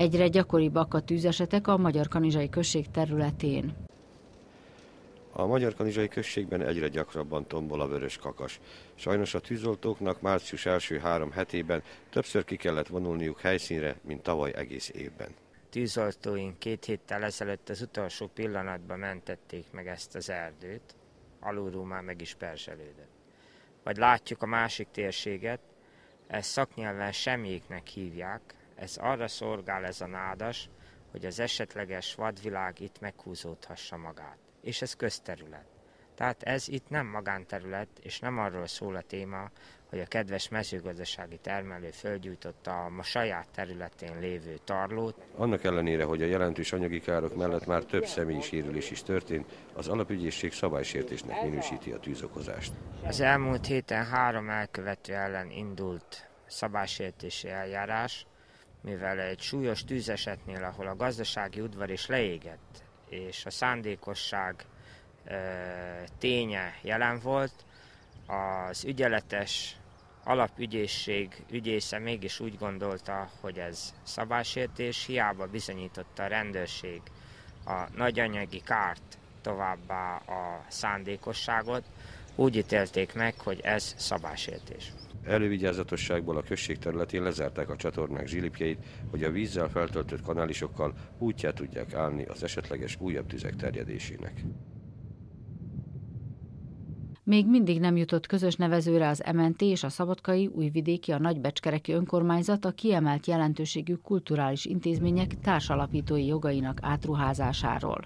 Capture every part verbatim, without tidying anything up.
Egyre gyakoribbak a tűzesetek a Magyarkanizsai község területén. A Magyarkanizsai községben egyre gyakrabban tombol a vörös kakas. Sajnos a tűzoltóknak március első három hetében többször ki kellett vonulniuk helyszínre, mint tavaly egész évben. Tűzoltóink két héttel ezelőtt az utolsó pillanatban mentették meg ezt az erdőt, alulról már meg is perzselődött. Vagy látjuk a másik térséget, ezt szaknyelven semjéknek hívják, ez arra szolgál ez a nádas, hogy az esetleges vadvilág itt meghúzódhassa magát. És ez közterület. Tehát ez itt nem magánterület, és nem arról szól a téma, hogy a kedves mezőgazdasági termelő fölgyújtotta a ma saját területén lévő tarlót. Annak ellenére, hogy a jelentős anyagi károk mellett már több személyi sérülés is történt, az alapügyészség szabálysértésnek minősíti a tűzokozást. Az elmúlt héten három elkövető ellen indult szabálysértési eljárás, mivel egy súlyos tűzesetnél, ahol a gazdasági udvar is leégett, és a szándékosság e, ténye jelen volt, az ügyeletes alapügyészség ügyésze mégis úgy gondolta, hogy ez szabálysértés, hiába bizonyította a rendőrség a nagy anyagi kárt, továbbá a szándékosságot, úgy ítélték meg, hogy ez szabálysértés. Elővigyázatosságból a község területén lezárták a csatornák zsilipjeit, hogy a vízzel feltöltött kanálisokkal útját tudják állni az esetleges újabb tüzek terjedésének. Még mindig nem jutott közös nevezőre az em en té és a szabadkai, újvidéki, a nagybecskereki önkormányzat a kiemelt jelentőségű kulturális intézmények társalapítói jogainak átruházásáról.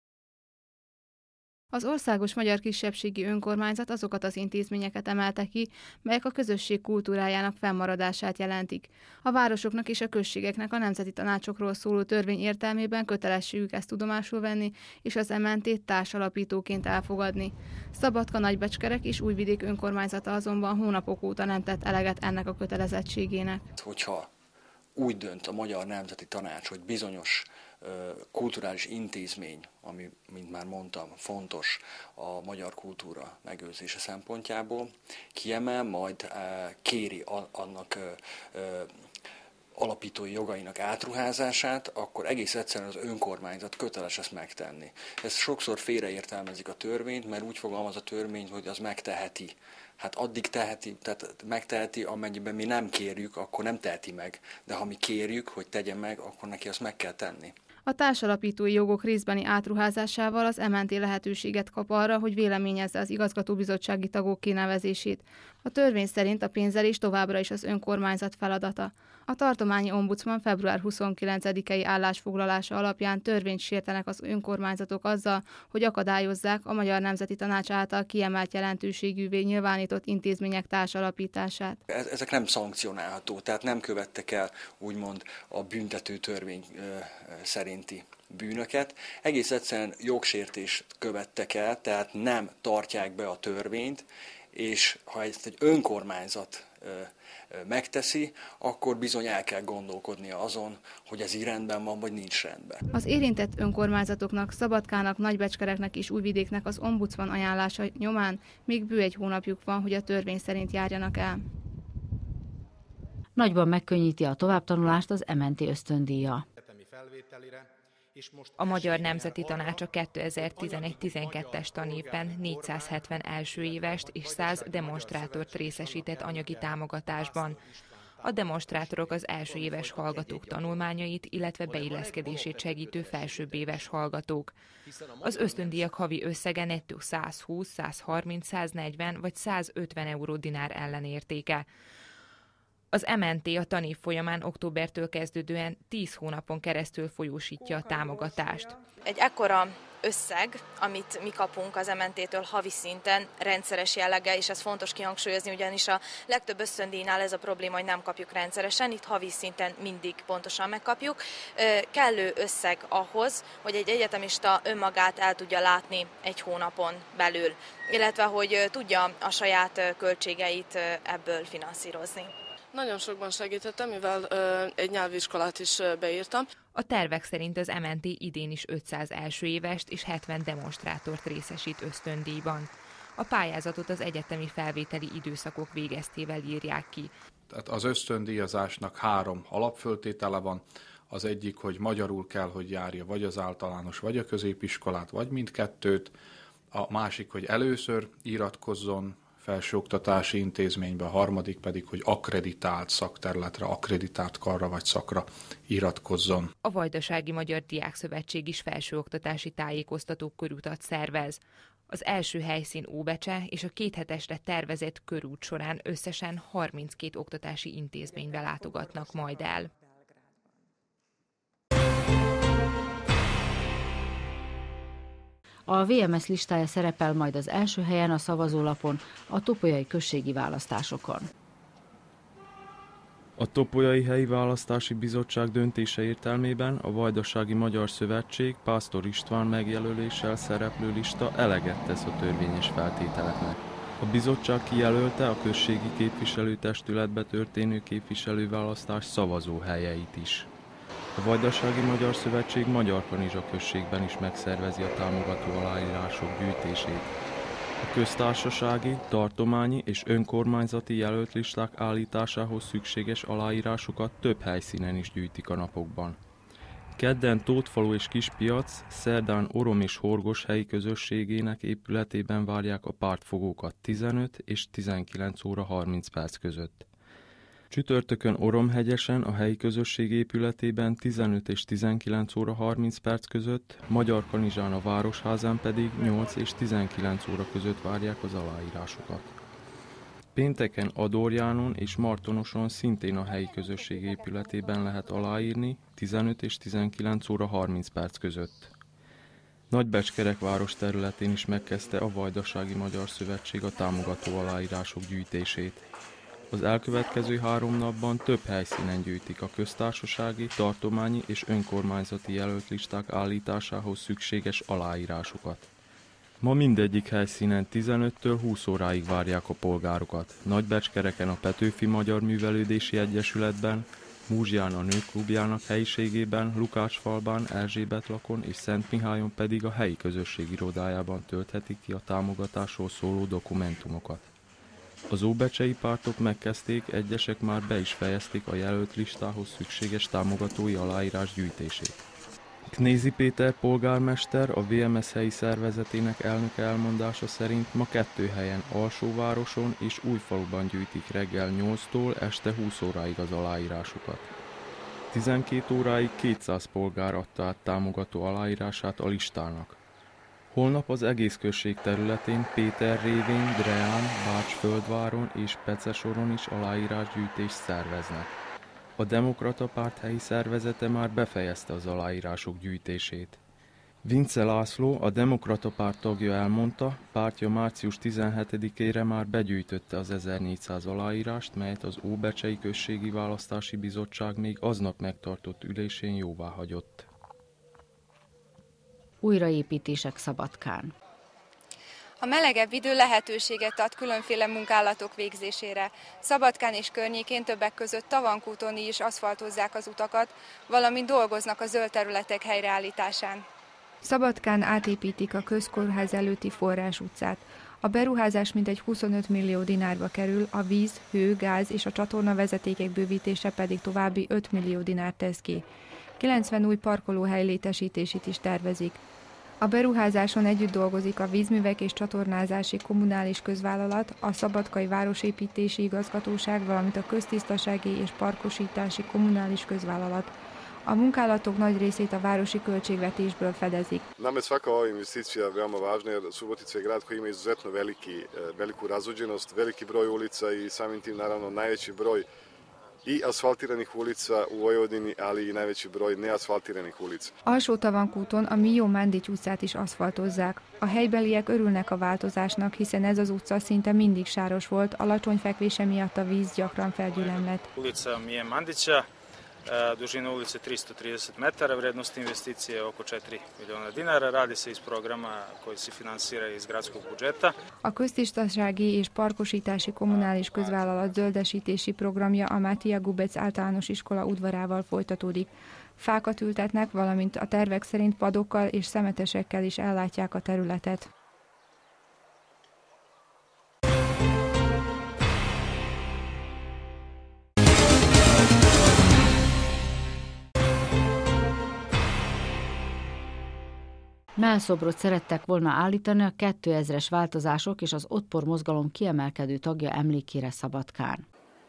Az Országos Magyar Kisebbségi Önkormányzat azokat az intézményeket emelte ki, melyek a közösség kultúrájának fennmaradását jelentik. A városoknak és a községeknek a nemzeti tanácsokról szóló törvény értelmében kötelességük ezt tudomásul venni, és az em en té-t társalapítóként elfogadni. Szabadka, Nagybecskerek és Újvidék önkormányzata azonban hónapok óta nem tett eleget ennek a kötelezettségének. Hogyha úgy dönt a Magyar Nemzeti Tanács, hogy bizonyos kulturális intézmény, ami, mint már mondtam, fontos a magyar kultúra megőrzése szempontjából, kiemel, majd kéri annak alapítói jogainak átruházását, akkor egész egyszerűen az önkormányzat köteles ezt megtenni. Ezt sokszor félreértelmezik a törvényt, mert úgy fogalmaz a törvény, hogy az megteheti. Hát addig teheti, tehát megteheti, amennyiben mi nem kérjük, akkor nem teheti meg. De ha mi kérjük, hogy tegye meg, akkor neki azt meg kell tenni. A társalapítói jogok részbeni átruházásával az em en té lehetőséget kap arra, hogy véleményezze az igazgatóbizottsági tagok kinevezését. A törvény szerint a pénzelés továbbra is az önkormányzat feladata. A tartományi ombudsman február huszonkilencedikei állásfoglalása alapján törvényt sértenek az önkormányzatok azzal, hogy akadályozzák a Magyar Nemzeti Tanács által kiemelt jelentőségűvé nyilvánított intézmények társalapítását. Ezek nem szankcionálható, tehát nem követtek el úgymond a büntető törvény szerinti bűnöket. Egész egyszerűen jogsértést követtek el, tehát nem tartják be a törvényt, és ha ezt egy önkormányzat megteszi, akkor bizony el kell gondolkodnia azon, hogy ez így rendben van, vagy nincs rendben. Az érintett önkormányzatoknak, Szabadkának, Nagybecskereknek és Újvidéknek az ombudsman ajánlása nyomán még bő egy hónapjuk van, hogy a törvény szerint járjanak el. Nagyban megkönnyíti a továbbtanulást az em en té ösztöndíja. A Magyar Nemzeti Tanács a kétezer-tizenegy tizenkettes tanévben négyszázhetven első évest és száz demonstrátort részesített anyagi támogatásban. A demonstrátorok az első éves hallgatók tanulmányait, illetve beilleszkedését segítő felsőbb éves hallgatók. Az ösztöndíjak havi összege nettó százhúsz, százharminc, száznegyven vagy százötven euró dinár ellenértéke. Az em en té a tanév folyamán októbertől kezdődően tíz hónapon keresztül folyósítja a támogatást. Egy ekkora összeg, amit mi kapunk az em en té-től havi szinten, rendszeres jelleggel, és ez fontos kihangsúlyozni, ugyanis a legtöbb ösztöndíjnál ez a probléma, hogy nem kapjuk rendszeresen, itt havi szinten mindig pontosan megkapjuk. Kellő összeg ahhoz, hogy egy egyetemista önmagát el tudja látni egy hónapon belül, illetve hogy tudja a saját költségeit ebből finanszírozni. Nagyon sokban segítettem, mivel ö, egy nyelviskolát is ö, beírtam. A tervek szerint az em en té idén is ötszáz első évest és hetven demonstrátort részesít ösztöndíjban. A pályázatot az egyetemi felvételi időszakok végeztével írják ki. Tehát az ösztöndíjazásnak három alapföltétele van. Az egyik, hogy magyarul kell, hogy járja vagy az általános, vagy a középiskolát, vagy mindkettőt. A másik, hogy először iratkozzon felsőoktatási intézménybe, a harmadik pedig, hogy akkreditált szakterületre, akkreditált karra vagy szakra iratkozzon. A Vajdasági Magyar Diákszövetség is felsőoktatási tájékoztató körutat szervez. Az első helyszín Óbecse, és a két hetesre tervezett körút során összesen harminckét oktatási intézménybe látogatnak majd el. A vé em es listája szerepel majd az első helyen a szavazólapon a topolyai községi választásokon. A Topolyai Helyi Választási Bizottság döntése értelmében a Vajdasági Magyar Szövetség Pásztor István megjelöléssel szereplő lista eleget tesz a törvényes feltételeknek. A bizottság kijelölte a községi képviselőtestületbe történő képviselőválasztás szavazóhelyeit is. A Vajdasági Magyar Szövetség Magyarkanizsa községben is megszervezi a támogató aláírások gyűjtését. A köztársasági, tartományi és önkormányzati jelölt listák állításához szükséges aláírásokat több helyszínen is gyűjtik a napokban. Kedden Tótfalu és Kispiac, szerdán Orom és Horgos helyi közösségének épületében várják a pártfogókat tizenöt és tizenkilenc óra harminc perc között. Csütörtökön Oromhegyesen a helyi közösség épületében tizenöt és tizenkilenc óra harminc perc között, Magyarkanizsán a Városházán pedig nyolc és tizenkilenc óra között várják az aláírásokat. Pénteken Adorjánon és Martonoson szintén a helyi közösség épületében lehet aláírni tizenöt és tizenkilenc óra harminc perc között. Nagybecskerekváros területén is megkezdte a Vajdasági Magyar Szövetség a támogató aláírások gyűjtését. Az elkövetkező három napban több helyszínen gyűjtik a köztársasági, tartományi és önkormányzati jelölt listák állításához szükséges aláírásokat. Ma mindegyik helyszínen tizenöttől húsz óráig várják a polgárokat. Nagybecskereken a Petőfi Magyar Művelődési Egyesületben, Múzsján a Nőklubjának helyiségében, Lukácsfalban, Erzsébetlakon és Szentmihályon pedig a helyi közösség irodájában tölthetik ki a támogatásról szóló dokumentumokat. Az óbecsei pártok megkezdték, egyesek már be is fejezték a jelölt listához szükséges támogatói aláírás gyűjtését. Knézi Péter polgármester, a vé em es helyi szervezetének elnöke elmondása szerint ma kettő helyen, Alsóvároson és Újfaluban gyűjtik reggel nyolctól este húsz óráig az aláírásokat. tizenkét óráig kétszáz polgár adta át támogató aláírását a listának. Holnap az egész község területén Péterrévén, Dreán, Bács-Földváron és Pecesoron is aláírásgyűjtést szerveznek. A Demokrata Párt helyi szervezete már befejezte az aláírások gyűjtését. Vince László, a Demokrata Párt tagja elmondta, pártja március tizenhetedikére már begyűjtötte az ezernégyszáz aláírást, melyet az Óbecsei Községi Választási Bizottság még aznap megtartott ülésén jóváhagyott. Újraépítések Szabadkán. A melegebb idő lehetőséget ad különféle munkálatok végzésére. Szabadkán és környékén többek között Tavankúton is aszfaltozzák az utakat, valamint dolgoznak a zöld területek helyreállításán. Szabadkán átépítik a közkórház előtti Forrás utcát. A beruházás mintegy huszonöt millió dinárba kerül, a víz, hő, gáz és a csatorna vezetékek bővítése pedig további öt millió dinár tesz ki. kilencven új parkolóhely létesítését is tervezik. A beruházáson együtt dolgozik a Vízművek és Csatornázási Kommunális Közvállalat, a Szabadkai Városépítési Igazgatóság, valamint a Köztisztasági és Parkosítási Kommunális Közvállalat. A munkálatok nagy részét a városi költségvetésből fedezik. Nama je svaka ova investicija veoma važna jer Subotica je grad koji ima izuzetno veliki, veliku razuđenost, veliki broj ulica i samim tim naravno najveći broj i asfaltiranih ulica u Vojvodini, ali i najveći broj neasfaltiranih ulica. Alsó Tavankúton a Mijó Mándics utcát is aszfaltozzák. A helybeliek örülnek a változásnak, hiszen ez az utca szinte mindig sáros volt, alacsony fekvése miatt a víz gyakran felgyülemlett. Ulica Mije Mandića, dužina ulice tristo trideset metara, vrednost investicije oko četiri miliona dinara, radi se iz programa koji se finansira iz gradskog budžeta. A Köztisztasági és Parkosítási Kommunális Közvállalat zöldesítési programja a Mátia Gubec általános iskola udvarával folytatódik. Fákat ültetnek, valamint a tervek szerint padokkal és szemetesekkel is ellátják a területet. Mellszobrot szerettek volna állítani a kétezres változások és az Otpor mozgalom kiemelkedő tagja emlékére Szabadkán.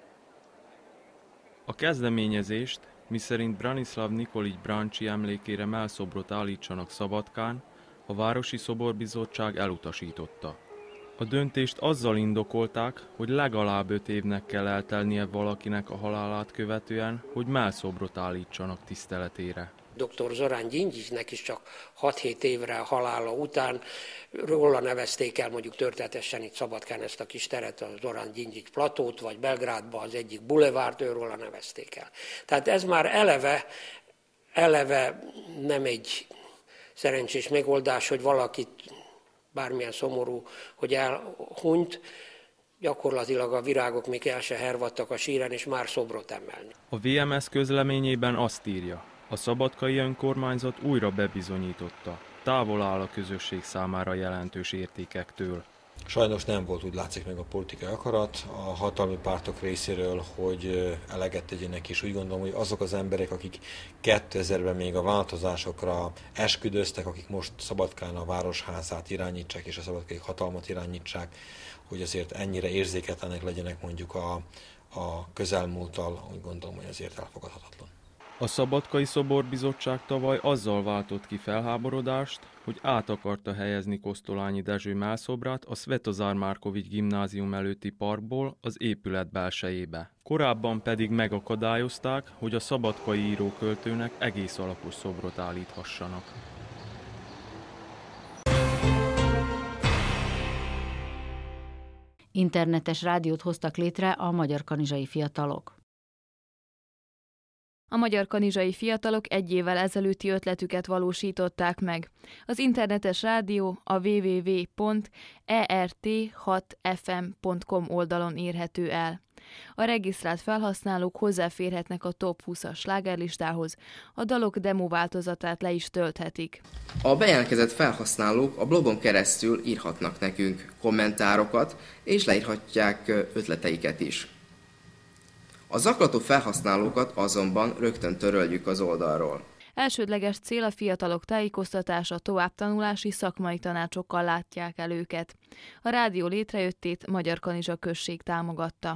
A kezdeményezést, miszerint Branislav Nikolić Brancsi emlékére mellszobrot állítsanak Szabadkán, a Városi Szoborbizottság elutasította. A döntést azzal indokolták, hogy legalább öt évnek kell eltelnie valakinek a halálát követően, hogy mellszobrot állítsanak tiszteletére. doktor Zorán Gyingyicsnek is csak hat-hét évre a halála után róla nevezték el mondjuk történetesen itt Szabadkán ezt a kis teret, a Zorán Gyingyics platót, vagy Belgrádban az egyik bulevárt, őróla nevezték el. Tehát ez már eleve, eleve nem egy szerencsés megoldás, hogy valakit bármilyen szomorú, hogy elhunyt, gyakorlatilag a virágok még el se hervadtak a síren, és már szobrot emelni. A vé em es közleményében azt írja, a szabadkai önkormányzat újra bebizonyította, távol áll a közösség számára jelentős értékektől. Sajnos nem volt, úgy látszik, meg a politikai akarat a hatalmi pártok részéről, hogy eleget tegyenek, és úgy gondolom, hogy azok az emberek, akik kétezerben még a változásokra esküdöztek, akik most Szabadkán a városházát irányítsák, és a szabadkai hatalmat irányítsák, hogy azért ennyire érzéketlenek legyenek mondjuk a, a közelmúlttal, úgy gondolom, hogy azért elfogadhatatlan. A Szabadkai Szoborbizottság tavaly azzal váltott ki felháborodást, hogy át akarta helyezni Kosztolányi Dezső mellszobrát a Svetozár Márkovics gimnázium előtti parkból az épület belsejébe. Korábban pedig megakadályozták, hogy a szabadkai íróköltőnek egész alakos szobrot állíthassanak. Internetes rádiót hoztak létre a magyar kanizsai fiatalok. A magyar kanizsai fiatalok egy évvel ezelőtti ötletüket valósították meg. Az internetes rádió a double-u double-u double-u pont e r t hat f m pont com oldalon érhető el. A regisztrált felhasználók hozzáférhetnek a top húszas slágerlistához, a dalok demo változatát le is tölthetik. A bejelentkezett felhasználók a blogon keresztül írhatnak nekünk kommentárokat, és leírhatják ötleteiket is. A zaklató felhasználókat azonban rögtön töröljük az oldalról. Elsődleges cél a fiatalok tájékoztatása, továbbtanulási szakmai tanácsokkal látják el őket. A rádió létrejöttét Magyar Kanizsa község támogatta.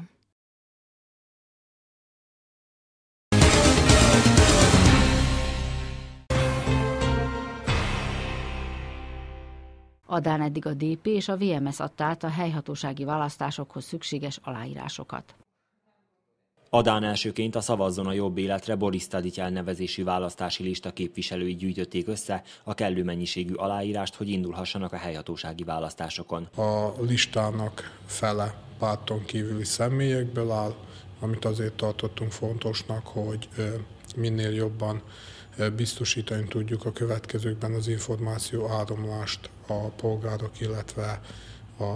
Adán eddig a dé pé és a vé em es adta át a helyhatósági választásokhoz szükséges aláírásokat. Adán elsőként a Szavazzon a jobb életre Boris Tadic elnevezésű választási lista képviselői gyűjtötték össze a kellő mennyiségű aláírást, hogy indulhassanak a helyhatósági választásokon. A listának fele párton kívüli személyekből áll, amit azért tartottunk fontosnak, hogy minél jobban biztosítani tudjuk a következőkben az információ áramlást a polgárok, illetve a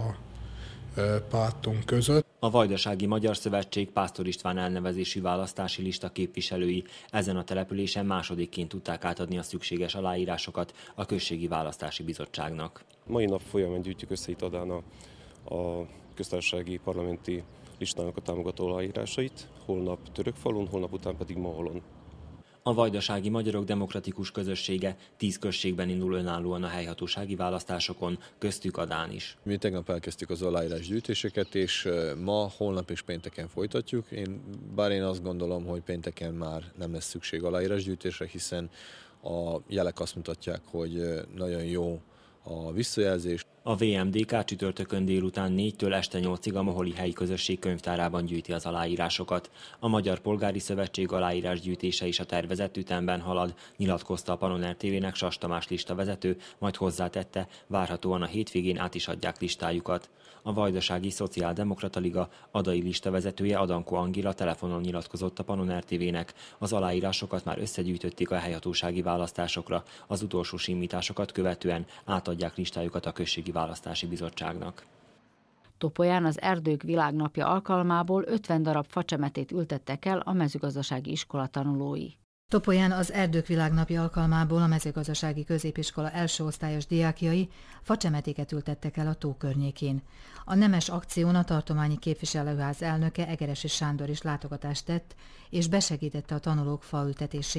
pártunk között. A Vajdasági Magyar Szövetség Pásztor István elnevezésű választási lista képviselői ezen a településen másodikként tudták átadni a szükséges aláírásokat a Községi Választási Bizottságnak. Mai nap folyamán gyűjtjük össze itt Adán a, a köztársasági parlamenti listának a támogató aláírásait, holnap Törökfalun, holnap után pedig Moholon. A Vajdasági Magyarok Demokratikus Közössége tíz községben indul önállóan a helyhatósági választásokon, köztük Adán is. Mi tegnap elkezdtük az aláírás gyűjtéseket, és ma, holnap és pénteken folytatjuk. Én, bár én azt gondolom, hogy pénteken már nem lesz szükség aláírás gyűjtésre, hiszen a jelek azt mutatják, hogy nagyon jó a visszajelzés. A vé em dé ká csütörtökön délután négytől este nyolcig a moholi helyi közösség könyvtárában gyűjti az aláírásokat. A Magyar Polgári Szövetség aláírásgyűjtése is a tervezett ütemben halad, nyilatkozta a Panoner té vének Sas Tamás listavezető, majd hozzátette, várhatóan a hétvégén át is adják listájukat. A Vajdasági Szociáldemokrata Liga adai listavezetője Adankó Angéla telefonon nyilatkozott a Panoner té vének. Az aláírásokat már összegyűjtötték a helyhatósági választásokra, az utolsó simításokat követően átadják listájukat a Községi Választási Bizottságnak. Topolyán az Erdők Világnapja alkalmából ötven darab facsemetét ültettek el a mezőgazdasági iskola tanulói. Topolyán az Erdők Világnapja alkalmából a mezőgazdasági középiskola első osztályos diákjai facsemetéket ültettek el a tó környékén. A nemes akción a tartományi képviselőház elnöke Egeresi Sándor is látogatást tett, és besegítette a tanulók faültetésébe.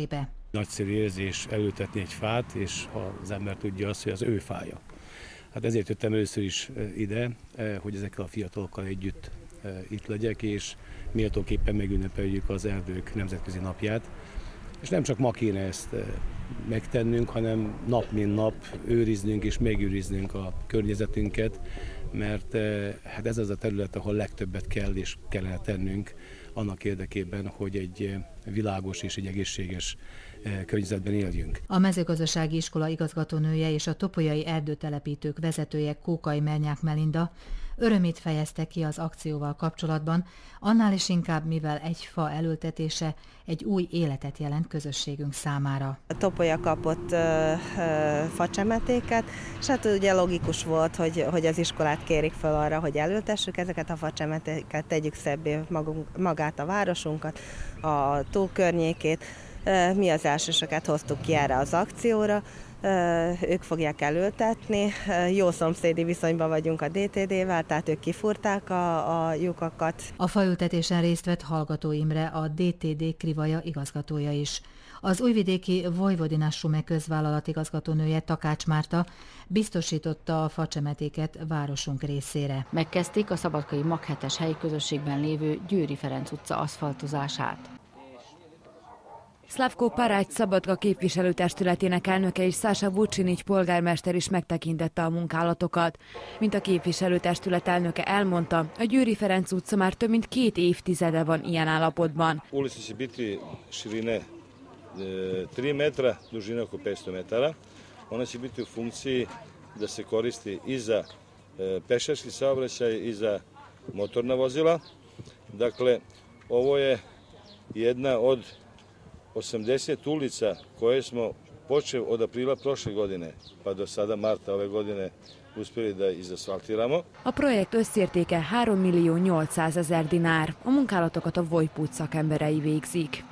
Nagyszerű érzés elültetni egy fát, és az ember tudja azt, hogy az ő fája. Hát ezért jöttem először is ide, hogy ezekkel a fiatalokkal együtt itt legyek, és méltóképpen megünnepeljük az Erdők Nemzetközi Napját. És nem csak ma kéne ezt megtennünk, hanem nap mint nap őriznünk és megőriznünk a környezetünket, mert hát ez az a terület, ahol legtöbbet kell és kellene tennünk annak érdekében, hogy egy világos és egy egészséges környezetben éljünk. A mezőgazdasági iskola igazgatónője és a topolyai erdőtelepítők vezetője Kókai Mernyák Melinda örömét fejezte ki az akcióval kapcsolatban, annál is inkább, mivel egy fa elültetése egy új életet jelent közösségünk számára. A Topolya kapott ö, ö, facsemetéket, és hát ugye logikus volt, hogy, hogy az iskolát kérik fel arra, hogy elültessük ezeket a facsemetéket, tegyük szebbé magunk, magát a városunkat, a tó környékét. Mi az elsősöket hoztuk ki erre az akcióra, ők fogják elültetni. Jó szomszédi viszonyban vagyunk a dé té dé-vel, tehát ők kifúrták a, a lyukakat. A faültetésen részt vett Hallgató Imre, a dé té dé Krivaja igazgatója is. Az újvidéki Vojvodina Sume közvállalat igazgatónője, Takács Márta biztosította a facsemetéket városunk részére. Megkezdték a szabadkai Maghetes helyi közösségben lévő Győri Ferenc utca aszfaltozását. Szlavko Parágy Szabadka képviselőtestületének elnöke és Szása Vucsinics polgármester is megtekintette a munkálatokat. Mint a képviselőtestület elnöke elmondta, a Győri Ferenc utca már több mint két évtizede van ilyen állapotban. Ulica će biti širine tri metra, dužine oko petsto metara. Ona će biti u funkciji da se koristi i za pešački saobraćaj i za motorna vozila. Dakle, ovo je jedna od osamdeset ulica koje smo počeli od aprila prošle godine pa do sada marta ove godine uspjeli da izasfaltiramo. A projekt összértéke három millió nyolcszázezer dinár. A munkálatokat a Vojpút szakemberei végzik.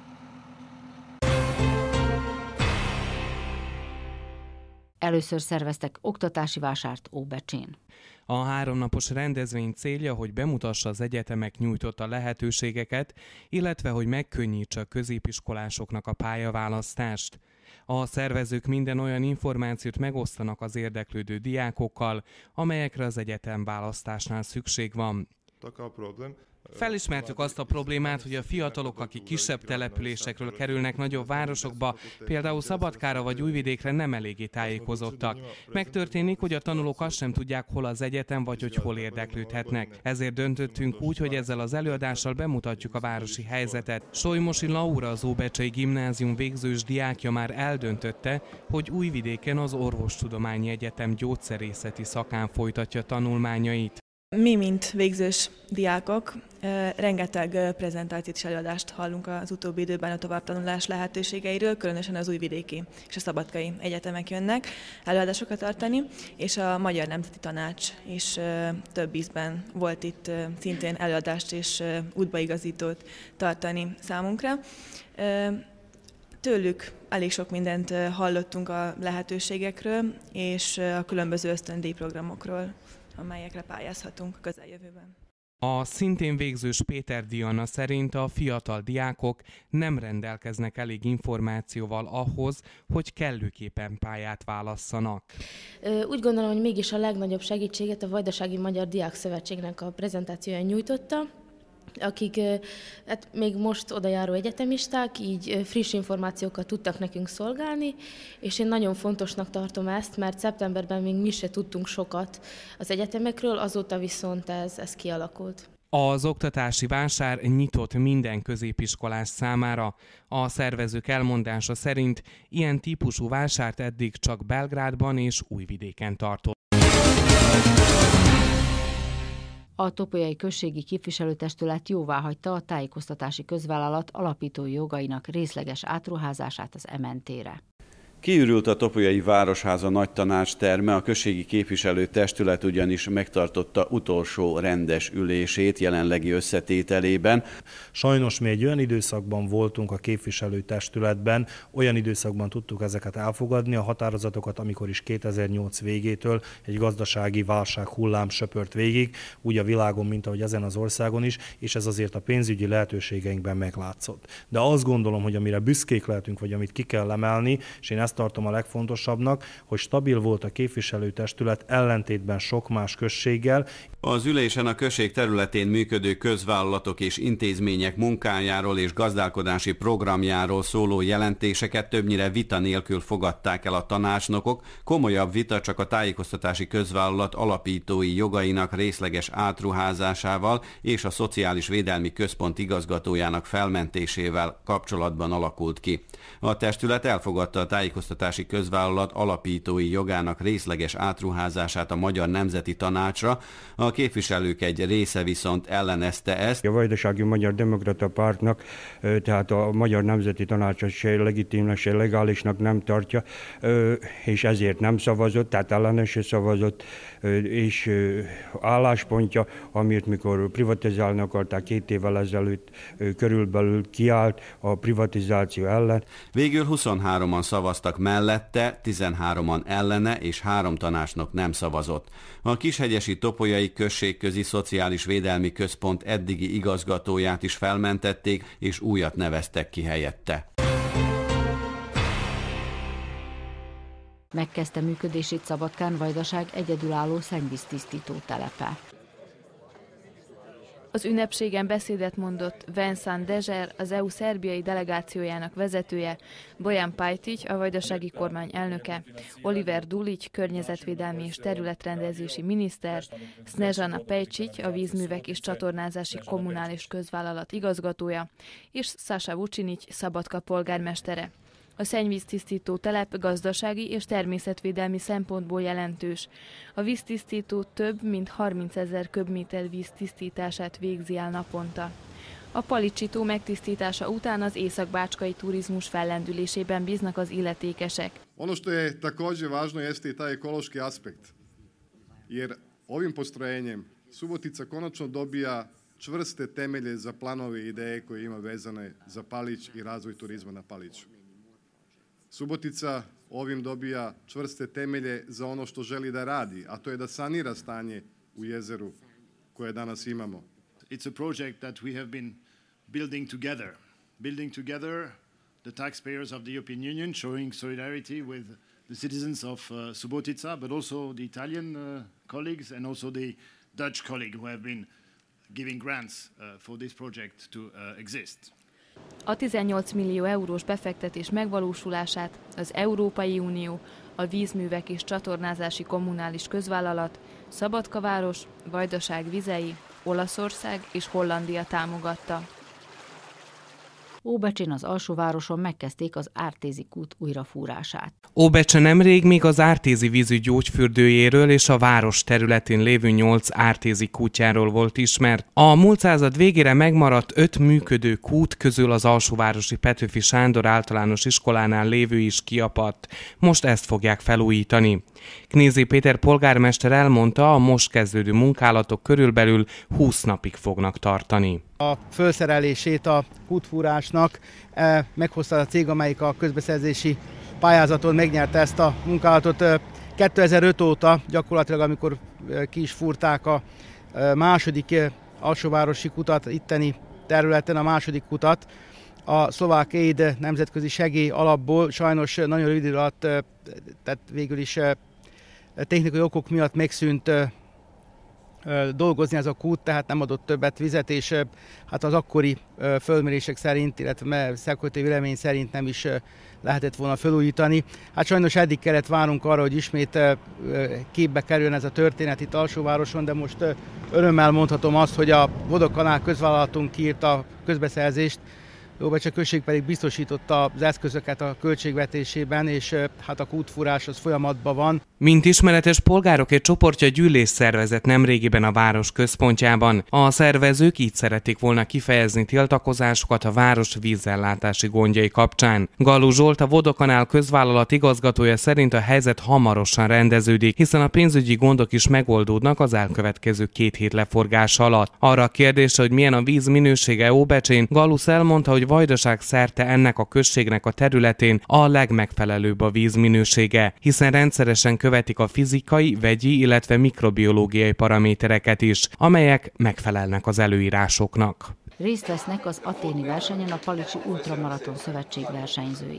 Először szerveztek oktatási vásárt Óbecsén. A háromnapos rendezvény célja, hogy bemutassa az egyetemek nyújtotta lehetőségeket, illetve hogy megkönnyítse a középiskolásoknak a pályaválasztást. A szervezők minden olyan információt megosztanak az érdeklődő diákokkal, amelyekre az egyetem választásnál szükség van. Felismertük azt a problémát, hogy a fiatalok, akik kisebb településekről kerülnek nagyobb városokba, például Szabadkára vagy Újvidékre, nem eléggé tájékozottak. Megtörténik, hogy a tanulók azt sem tudják, hol az egyetem, vagy hogy hol érdeklődhetnek. Ezért döntöttünk úgy, hogy ezzel az előadással bemutatjuk a városi helyzetet. Solymosi Laura, az Óbecsei Gimnázium végzős diákja már eldöntötte, hogy Újvidéken az Orvostudományi Egyetem gyógyszerészeti szakán folytatja tanulmányait. Mi, mint végzős diákok, rengeteg prezentációt és előadást hallunk az utóbbi időben a továbbtanulás lehetőségeiről, különösen az újvidéki és a szabadkai egyetemek jönnek előadásokat tartani, és a Magyar Nemzeti Tanács is több ízben volt itt szintén előadást és útbaigazítót tartani számunkra. Tőlük elég sok mindent hallottunk a lehetőségekről és a különböző ösztöndíjprogramokról, amelyekre pályázhatunk közeljövőben. A szintén végzős Péter Diana szerint a fiatal diákok nem rendelkeznek elég információval ahhoz, hogy kellőképpen pályát válasszanak. Úgy gondolom, hogy mégis a legnagyobb segítséget a Vajdasági Magyar Diákszövetségnek a prezentációja nyújtotta, akik hát még most odajáró egyetemisták, így friss információkat tudtak nekünk szolgálni, és én nagyon fontosnak tartom ezt, mert szeptemberben még mi se tudtunk sokat az egyetemekről, azóta viszont ez, ez kialakult. Az oktatási vásár nyitott minden középiskolás számára. A szervezők elmondása szerint ilyen típusú vásárt eddig csak Belgrádban és Újvidéken tartott. A topolyai községi képviselőtestület jóváhagyta a tájékoztatási közvállalat alapítói jogainak részleges átruházását az em en té-re. Kiürült a Topolyai Városháza nagytanács terme, a községi képviselőtestület ugyanis megtartotta utolsó rendes ülését jelenlegi összetételében. Sajnos mi egy olyan időszakban voltunk a képviselőtestületben, olyan időszakban tudtuk ezeket elfogadni, a határozatokat, amikor is kétezer-nyolc végétől egy gazdasági válság hullám söpört végig, úgy a világon, mint ahogy ezen az országon is, és ez azért a pénzügyi lehetőségeinkben meglátszott. De azt gondolom, hogy amire büszkék lehetünk, vagy amit ki kell emelni, és én ezt tartom a legfontosabbnak, hogy stabil volt a képviselőtestület ellentétben sok más községgel. Az ülésen a község területén működő közvállalatok és intézmények munkájáról és gazdálkodási programjáról szóló jelentéseket többnyire vita nélkül fogadták el a tanácsnokok, komolyabb vita csak a tájékoztatási közvállalat alapítói jogainak részleges átruházásával és a Szociális Védelmi Központ igazgatójának felmentésével kapcsolatban alakult ki. A testület elfogadta a tájékoztatási közvállalat alapítói jogának részleges átruházását a Magyar Nemzeti Tanácsra, a képviselők egy része viszont ellenezte ezt. A Vajdasági Magyar Demokrata Pártnak, tehát a Magyar Nemzeti Tanács se legitimnek, se legálisnak nem tartja, és ezért nem szavazott, tehát ellenesen szavazott, és álláspontja, amit mikor privatizálni akarták két évvel ezelőtt, körülbelül kiállt a privatizáció ellen. Végül huszonhároman szavaztak mellette, tizenhároman ellene, és három tanácsnok nem szavazott. A Kishegyesi Topolyai Községközi Szociális Védelmi Központ eddigi igazgatóját is felmentették, és újat neveztek ki helyette. Megkezdte működését Szabadkán Vajdaság egyedülálló szennyvíztisztító telepe. Az ünnepségen beszédet mondott Vincent Dezer, az é u szerbiai delegációjának vezetője, Bojan Pajtić, a vajdasági kormány elnöke, Oliver Dulić, környezetvédelmi és területrendezési miniszter, Snežana Pejčić, a vízművek és csatornázási kommunális közvállalat igazgatója, és Saša Vučinić, Szabadka polgármestere. A szennyvíztisztító telep gazdasági és természetvédelmi szempontból jelentős. A víztisztító több mint harmincezer köbméter víz tisztítását végzi el naponta. A Palići-tó megtisztítása után az északbácskai turizmus fellendülésében bíznak az illetékesek. Ono što je također važno jeste i taj ekološki aspekt. Jer ovim postrojenjem Subotica konačno dobija čvrste temelje za planove i ideje koje ima vezane za Palić i razvoj turizma na Paliću. Subotica ovim dobija čvrste temelje za ono što želi da radi, a to je da sanira stanje u jezeru koje danas imamo. It's a project that we have been building together, building together the taxpayers of the European Union, showing solidarity with the citizens of uh, Subotica, but also the Italian uh, colleagues and also the Dutch colleagues who have been giving grants uh, for this project to uh, exist. A tizennyolc millió eurós befektetés megvalósulását az Európai Unió, a vízművek és csatornázási kommunális közvállalat, Szabadka város, Vajdaság vizei, Olaszország és Hollandia támogatta. Óbecsen az alsóvároson megkezdték az Ártézi kút újrafúrását. Óbecse nemrég még az Ártézi vízű gyógyfürdőjéről és a város területén lévő nyolc ártézi kútjáról volt ismert. A múlt század végére megmaradt öt működő kút közül az alsóvárosi Petőfi Sándor általános iskolánál lévő is kiapadt. Most ezt fogják felújítani. Knézi Péter polgármester elmondta, a most kezdődő munkálatok körülbelül húsz napig fognak tartani. A felszerelését a kútfúrásnak meghozta a cég, amelyik a közbeszerzési pályázaton megnyerte ezt a munkálatot. kétezer-öt óta gyakorlatilag, amikor ki is fúrták a második alsóvárosi kutat, itteni területen a második kutat, a szlovák Aid nemzetközi segély alapból sajnos nagyon rövid idő alatt, tehát végül is technikai okok miatt megszűnt dolgozni ez a kút, tehát nem adott többet vizet, és hát az akkori fölmérések szerint, illetve szakértői vélemény szerint nem is lehetett volna felújítani. Hát sajnos eddig kellett várnunk arra, hogy ismét képbe kerüljön ez a történet itt Alsóvároson, de most örömmel mondhatom azt, hogy a Vodokanál közvállalatunk kiírta a közbeszerzést Lóbecse község pedig biztosította az eszközöket a költségvetésében, és hát a kútfúrás az folyamatban van. Mint ismeretes, polgárok egy csoportja gyűlést szervezett nemrégiben a város központjában. A szervezők így szerették volna kifejezni tiltakozásukat a város vízellátási gondjai kapcsán. Gallu Zsolt, a Vodokanál közvállalat igazgatója szerint a helyzet hamarosan rendeződik, hiszen a pénzügyi gondok is megoldódnak az elkövetkező két hét leforgása alatt. Arra a kérdésre, hogy milyen a víz minősége Óbecsén, Gallusz elmondta, hogy Vajdaság szerte ennek a községnek a területén a legmegfelelőbb a víz minősége, hiszen rendszeresen követik a fizikai, vegyi, illetve mikrobiológiai paramétereket is, amelyek megfelelnek az előírásoknak. Részt vesznek az athéni versenyen a Palicsi Ultramaraton Szövetség versenyzői.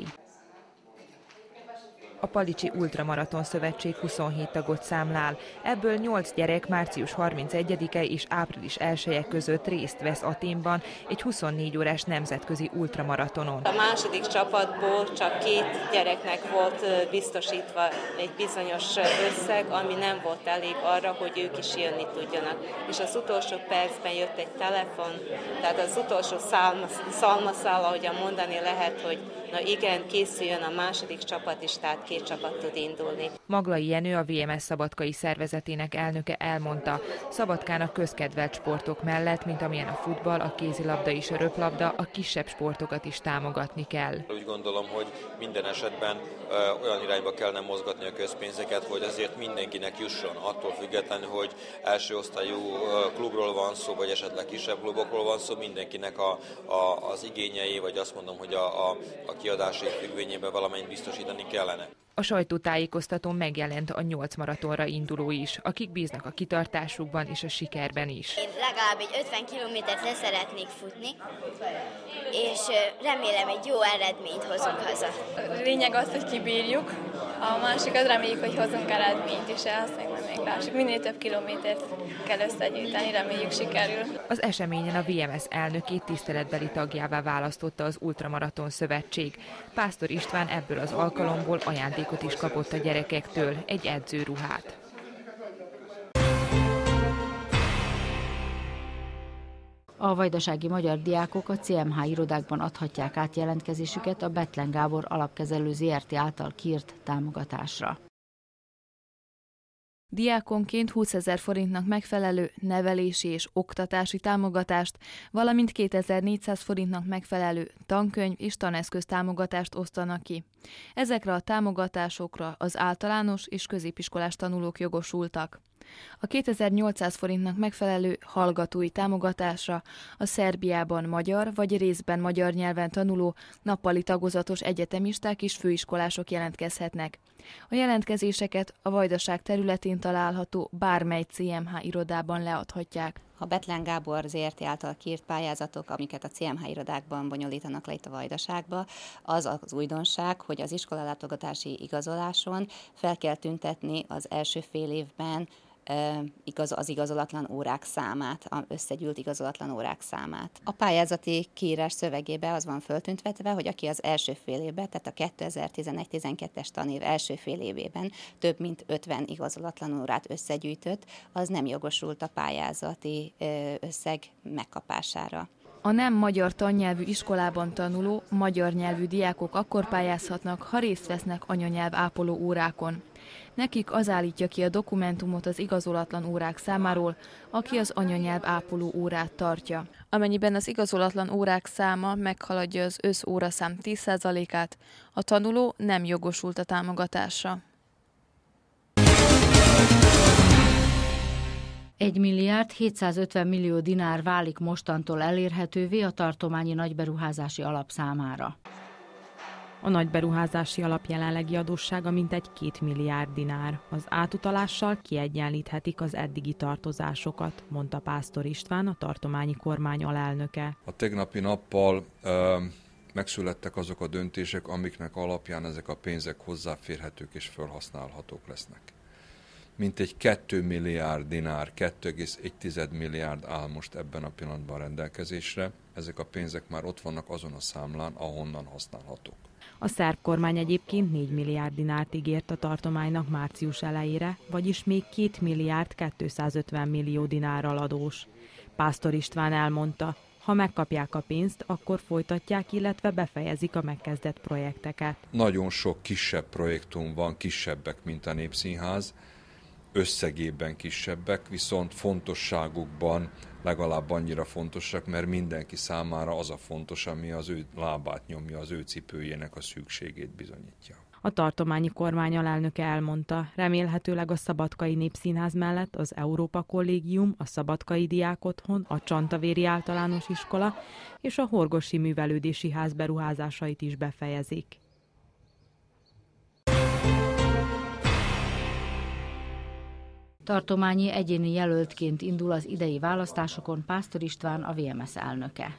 A Palicsi Ultramaraton Szövetség huszonhét tagot számlál, ebből nyolc gyerek március harmincegyedike és április elseje között részt vesz Athénban egy huszonnégy órás nemzetközi ultramaratonon. A második csapatból csak két gyereknek volt biztosítva egy bizonyos összeg, ami nem volt elég arra, hogy ők is jönni tudjanak. És az utolsó percben jött egy telefon, tehát az utolsó szalmaszál, ahogyan mondani lehet, hogy na igen, készüljön a második csapat is, tehát két csapat tud indulni. Maglai Jenő, a vé em es szabadkai szervezetének elnöke elmondta, Szabadkán a közkedvelt sportok mellett, mint amilyen a futball, a kézilabda és a röplabda, a kisebb sportokat is támogatni kell. Úgy gondolom, hogy minden esetben ö, olyan irányba kellene mozgatni a közpénzeket, hogy azért mindenkinek jusson, attól függetlenül, hogy első osztályú klubról van szó, vagy esetleg kisebb klubokról van szó, mindenkinek a, a, az igényei, vagy azt mondom, hogy a, a, a kiadásai függvényében valamennyit biztosítani kellene. A sajtótájékoztatón megjelent a nyolc maratonra induló is, akik bíznak a kitartásukban és a sikerben is. Én legalább egy ötven kilométert le szeretnék futni, és remélem egy jó eredményt hozunk haza. A lényeg az, hogy kibírjuk, a másik az reméljük, hogy hozunk eredményt, és azt meg majd még lássuk. Minél több kilométert kell összegyűjteni, reméljük sikerül. Az eseményen a vé em es elnökét tiszteletbeli tagjává választotta az Ultramaraton Szövetség. Pásztor István ebből az alkalomból ajándékot is kapott a gyerekektől, egy edzőruhát. A vajdasági magyar diákok a cé em há irodákban adhatják át jelentkezésüket a Bethlen Gábor Alapkezelő zé er té által kiírt támogatásra. Diákonként húszezer forintnak megfelelő nevelési és oktatási támogatást, valamint kétezer-négyszáz forintnak megfelelő tankönyv és taneszköz támogatást osztanak ki. Ezekre a támogatásokra az általános és középiskolás tanulók jogosultak. A kétezer-nyolcszáz forintnak megfelelő hallgatói támogatásra a Szerbiában magyar vagy részben magyar nyelven tanuló nappali tagozatos egyetemisták és főiskolások jelentkezhetnek. A jelentkezéseket a Vajdaság területén található bármely cé em há irodában leadhatják. A Bethlen Gábor zé er té által kiírt pályázatok, amiket a cé em há irodákban bonyolítanak le itt a Vajdaságba, az az újdonság, hogy az iskolalátogatási igazoláson fel kell tüntetni az első fél évben az igazolatlan órák számát, az összegyűlt igazolatlan órák számát. A pályázati kiírás szövegében az van föltüntetve, hogy aki az első fél évben, tehát a kétezer-tizenegy-tizenkettes tanév első fél évében több mint ötven igazolatlan órát összegyűjtött, az nem jogosult a pályázati összeg megkapására. A nem magyar tannyelvű iskolában tanuló magyar nyelvű diákok akkor pályázhatnak, ha részt vesznek anyanyelv ápoló órákon. Nekik az állítja ki a dokumentumot az igazolatlan órák számáról, aki az anyanyelv ápoló órát tartja. Amennyiben az igazolatlan órák száma meghaladja az összóraszám tíz százalékát, a tanuló nem jogosult a támogatásra. egy milliárd hétszázötven millió dinár válik mostantól elérhetővé a tartományi nagyberuházási alap számára. A nagyberuházási alap jelenlegi adóssága mintegy két milliárd dinár. Az átutalással kiegyenlíthetik az eddigi tartozásokat, mondta Pásztor István, a tartományi kormány alelnöke. A tegnapi nappal ö, megszülettek azok a döntések, amiknek alapján ezek a pénzek hozzáférhetők és felhasználhatók lesznek. Mintegy két milliárd dinár, két egész egy milliárd áll most ebben a pillanatban rendelkezésre. Ezek a pénzek már ott vannak azon a számlán, ahonnan használhatók. A szerb kormány egyébként négy milliárd dinárt ígért a tartománynak március elejére, vagyis még két milliárd kétszázötven millió dinárral adós. Pásztor István elmondta, Ha megkapják a pénzt, akkor folytatják, illetve befejezik a megkezdett projekteket. Nagyon sok kisebb projektum van, kisebbek, mint a Népszínház, összegében kisebbek, viszont fontosságukban legalább annyira fontosak, mert mindenki számára az a fontos, ami az ő lábát nyomja, az ő cipőjének a szükségét bizonyítja. A tartományi kormány alelnöke elmondta, remélhetőleg a Szabadkai Népszínház mellett az Európa Kollégium, a Szabadkai Diákotthon, a Csantavéri Általános Iskola és a Horgosi Művelődési Ház beruházásait is befejezik. Tartományi egyéni jelöltként indul az idei választásokon Pásztor István, a vé em es elnöke.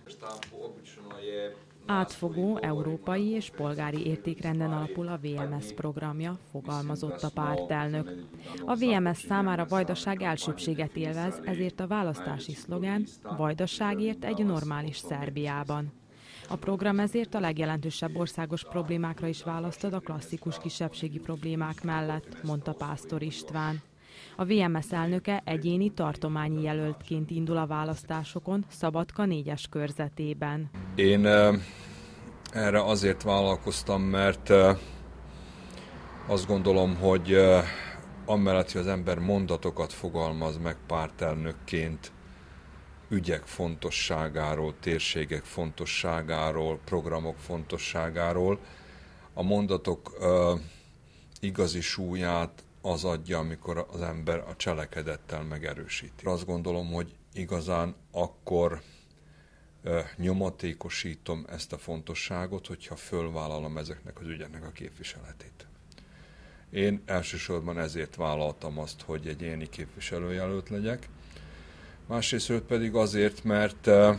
Átfogó, európai és polgári értékrenden alapul a vé em es programja, fogalmazott a pártelnök. A vé em es számára Vajdaság elsőbbséget élvez, ezért a választási szlogán Vajdaságért egy normális Szerbiában. A program ezért a legjelentősebb országos problémákra is választod a klasszikus kisebbségi problémák mellett, mondta Pásztor István. A vé em es elnöke egyéni tartományi jelöltként indul a választásokon Szabadka négyes körzetében. Én erre azért vállalkoztam, mert azt gondolom, hogy amellett, hogy az ember mondatokat fogalmaz meg pártelnökként, ügyek fontosságáról, térségek fontosságáról, programok fontosságáról, a mondatok igazi súlyát az adja, amikor az ember a cselekedettel megerősíti. Azt gondolom, hogy igazán akkor ö, nyomatékosítom ezt a fontosságot, hogyha fölvállalom ezeknek az ügyeknek a képviseletét. Én elsősorban ezért vállaltam azt, hogy egy egyéni képviselőjelölt legyek. Másrészt pedig azért, mert ö,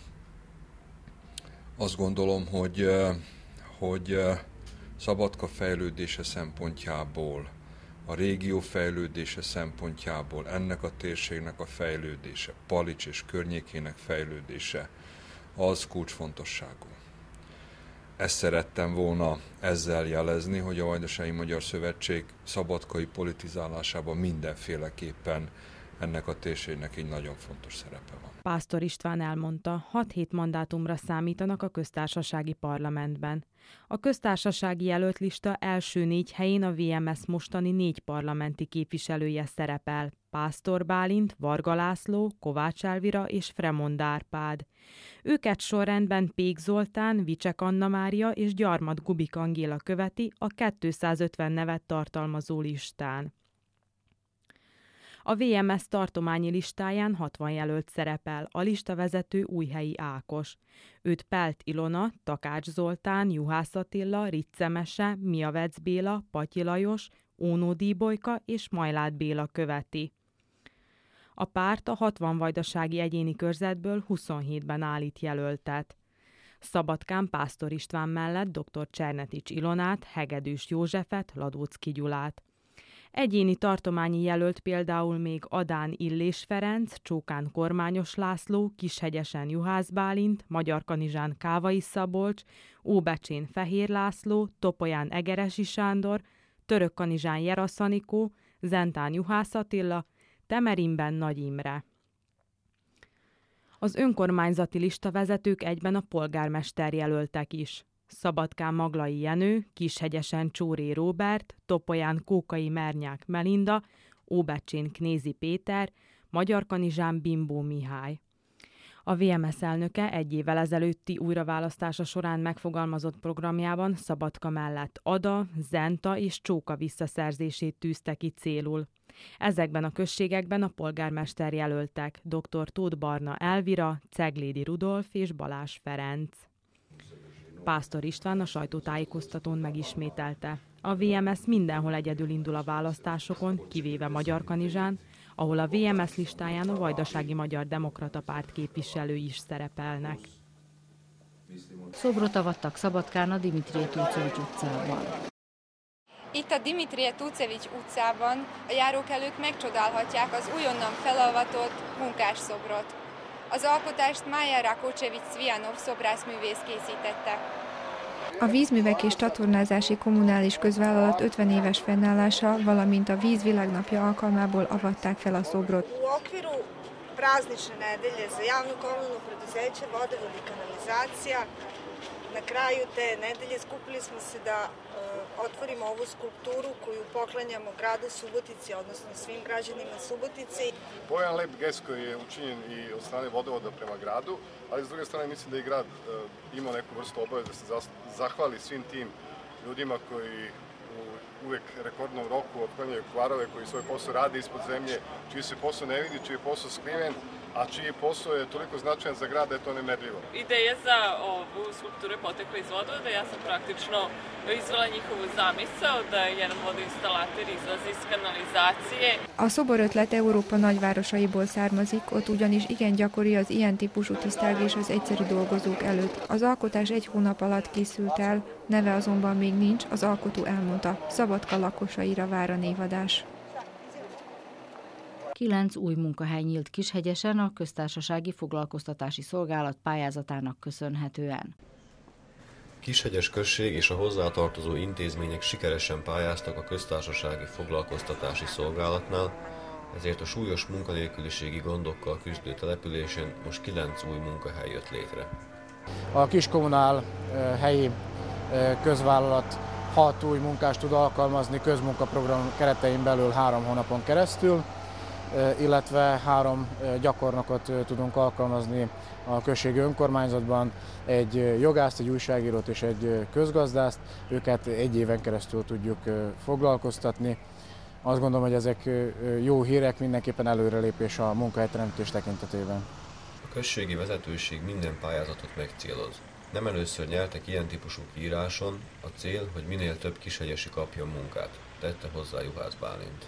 azt gondolom, hogy, ö, hogy ö, Szabadka fejlődése szempontjából, a régió fejlődése szempontjából, ennek a térségnek a fejlődése, Palics és környékének fejlődése, az kulcsfontosságú. Ezt szerettem volna ezzel jelezni, hogy a Vajdasági Magyar Szövetség szabadkai politizálásában mindenféleképpen ennek a térségnek egy nagyon fontos szerepe van. Pásztor István elmondta, hat-hét mandátumra számítanak a köztársasági parlamentben. A köztársasági jelöltlista első négy helyén a vé em es mostani négy parlamenti képviselője szerepel. Pásztor Bálint, Varga László, Kovács Elvira és Fremond Árpád. Őket sorrendben Pék Zoltán, Vicsek Anna Mária és Gyarmat Gubik Angéla követi a kétszázötven nevet tartalmazó listán. A vé em es tartományi listáján hatvan jelölt szerepel, a listavezető Újhelyi Ákos. Őt Pelt Ilona, Takács Zoltán, Juhász Attila, Ritze Mese, Miavec Béla, Patyi Lajos, Ónó Díbolyka és Majlát Béla követi. A párt a hatvan vajdasági egyéni körzetből huszonhétben állít jelöltet. Szabadkán Pásztor István mellett dr. Csernetics Ilonát, Hegedűs Józsefet, Ladóczki Gyulát. Egyéni tartományi jelölt például még Adán Illés Ferenc, Csókán Kormányos László, Kishegyesen Juhász Bálint, Magyarkanizsán Kávai Szabolcs, Óbecsén Fehér László, Topolyán Egeresi Sándor, Törökkanizsán Jerasz Anikó, Zentán Juhász Attila, Temerinben Nagy Imre. Az önkormányzati listavezetők egyben a polgármester jelöltek is. Szabadkán Maglai Jenő, Kishegyesen Csóré Róbert, Topolyán Kókai Mernyák Melinda, Óbecsén Knézi Péter, Magyarkanizsán Bimbó Mihály. A vé em es elnöke egy évvel ezelőtti újraválasztása során megfogalmazott programjában Szabadka mellett Ada, Zenta és Csóka visszaszerzését tűzte ki célul. Ezekben a községekben a polgármester jelöltek dr. Tóth Barna Elvira, Ceglédi Rudolf és Balázs Ferenc. Pásztor István a sajtótájékoztatón megismételte. A vé em es mindenhol egyedül indul a választásokon, kivéve Magyarkanizsán, ahol a vé em es listáján a Vajdasági Magyar Demokrata Párt képviselői is szerepelnek. Szobrot avattak Szabadkán a Dimitrije Tucevics utcában. Itt a Dimitrije Tucevics utcában a járókelők megcsodálhatják az újonnan felavatott munkásszobrot. Az alkotást Mája Rakocevics Cvijanov szobrászművész készítette. A Vízművek és Csatornázási Kommunális Közvállalat ötven éves fennállása, valamint a Víz Világnapja alkalmából avatták fel a szobrot. U okviru praznične nedelje za javno komunalno preduzeće Vodovod i kanalizacija. Na kraju te nedelje skupili smo se da e, otvorimo ovu skulpturu koju poklanjamo gradu Subotici, odnosno svim građanima Subotice. Ovo je jedan lep gest koji je učinjen i od strane Vodovoda prema gradu, ali s druge strane mislim da i grad e, ima neku vrstu obaveze da se zahvali svim tim ljudima koji u uvek rekordnom roku otklanjaju kvarove, koji svoj posao rade ispod zemlje, čiji se posao ne vidi, čiji je posao skriven, a čiji posao je toliko značajan za grad da je to nemerljivo. Ideja za ovu skulpturu je potekla iz Vodovoda. Ja sam praktično izvela nyihovu zamisao da jedan vodoinstalater izlazi iz kanalizácie. A szoborötlet Európa nagyvárosaiból származik, ott ugyanis igen gyakori az ilyen típusú tisztelgés az egyszerű dolgozók előtt. Az alkotás egy hónap alatt készült el, neve azonban még nincs, az alkotó elmondta, Szabadka lakosaira vár a névadás. Kilenc új munkahely nyílt Kishegyesen a Köztársasági Foglalkoztatási Szolgálat pályázatának köszönhetően. Kishegyes község és a hozzátartozó intézmények sikeresen pályáztak a Köztársasági Foglalkoztatási Szolgálatnál, ezért a súlyos munkanélküliségi gondokkal küzdő településen most kilenc új munkahely jött létre. A Kiskommunál helyi közvállalat hat új munkást tud alkalmazni közmunkaprogram keretein belül három hónapon keresztül, illetve három gyakornokot tudunk alkalmazni a községi önkormányzatban, egy jogászt, egy újságírót és egy közgazdászt, őket egy éven keresztül tudjuk foglalkoztatni. Azt gondolom, hogy ezek jó hírek, mindenképpen előrelépés a munkahelyteremtés tekintetében. A községi vezetőség minden pályázatot megcéloz. Nem először nyertek ilyen típusú kiíráson, a cél, hogy minél több kishegyesi kapjon munkát, tette hozzá Juhász Bálint.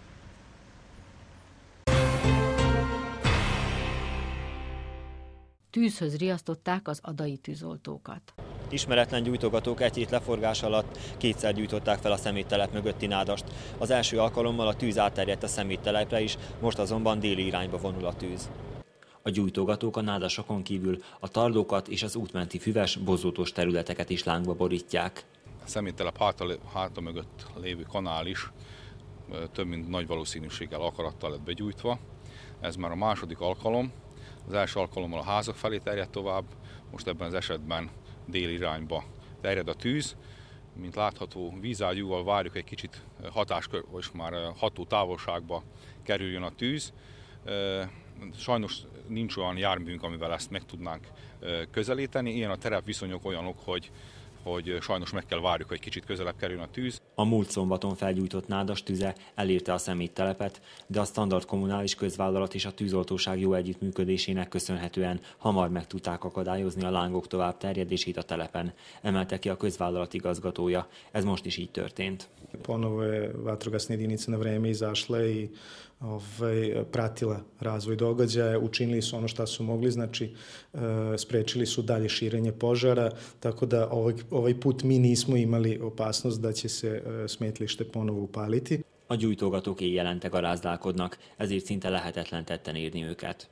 Tűzhöz riasztották az adai tűzoltókat. Ismeretlen gyújtogatók egy hét leforgás alatt kétszer gyújtották fel a szeméttelep mögötti nádast. Az első alkalommal a tűz átterjedt a szeméttelepre is, most azonban déli irányba vonul a tűz. A gyújtogatók a nádasokon kívül a tardókat és az útmenti füves, bozótos területeket is lángba borítják. A szeméttelep háta, háta mögött lévő kanál is több mint nagy valószínűséggel akarattal lett begyújtva. Ez már a második alkalom. Az első alkalommal a házak felé terjed tovább, most ebben az esetben déli irányba terjed a tűz. Mint látható, vízágyúval várjuk egy kicsit hatáskör, és már ható távolságba kerüljön a tűz. Sajnos nincs olyan járművünk, amivel ezt meg tudnánk közelíteni. Ilyen a terepviszonyok olyanok, hogy hogy sajnos meg kell várjuk, hogy kicsit közelebb kerüljön a tűz. A múlt szombaton felgyújtott nádas tüze elérte a szeméttelepet, de a Standard Kommunális Közvállalat és a tűzoltóság jó együttműködésének köszönhetően hamar meg tudták akadályozni a lángok tovább terjedését a telepen, emelte ki a közvállalat igazgatója. Ez most is így történt. Ponovo je vatrogasne jedinice na vreme izašle i ovaj, pratila razvoj događaja, učinili su ono što su mogli, znači sprečili su dalje širenje požara, tako da ovaj, ovaj put mi nismo imali opasnost da će se smetlište ponovo upaliti. A gyújtogatók éjjelente garázdálkodnak, ezért szinte lehetetlen tetten érni őket.